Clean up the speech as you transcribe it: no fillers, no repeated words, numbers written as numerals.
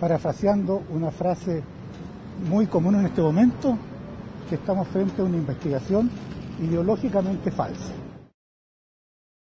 parafraseando una frase muy común en este momento, que estamos frente a una investigación ideológicamente falsa.